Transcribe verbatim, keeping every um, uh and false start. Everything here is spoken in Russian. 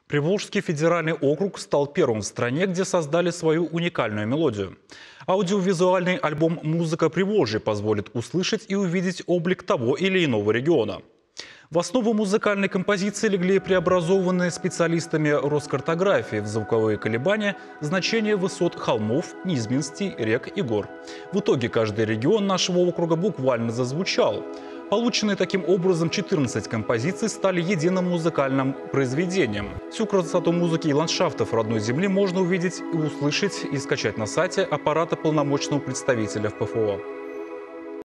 Приволжский федеральный округ стал первым в стране, где создали свою уникальную мелодию. Аудиовизуальный альбом «Музыка Приволжья» позволит услышать и увидеть облик того или иного региона. В основу музыкальной композиции легли преобразованные специалистами Роскартографии в звуковые колебания значения высот холмов, низменностей, рек и гор. В итоге каждый регион нашего округа буквально зазвучал. Полученные таким образом четырнадцать композиций стали единым музыкальным произведением. Всю красоту музыки и ландшафтов родной земли можно увидеть и услышать и скачать на сайте аппарата полномочного представителя в ПФО.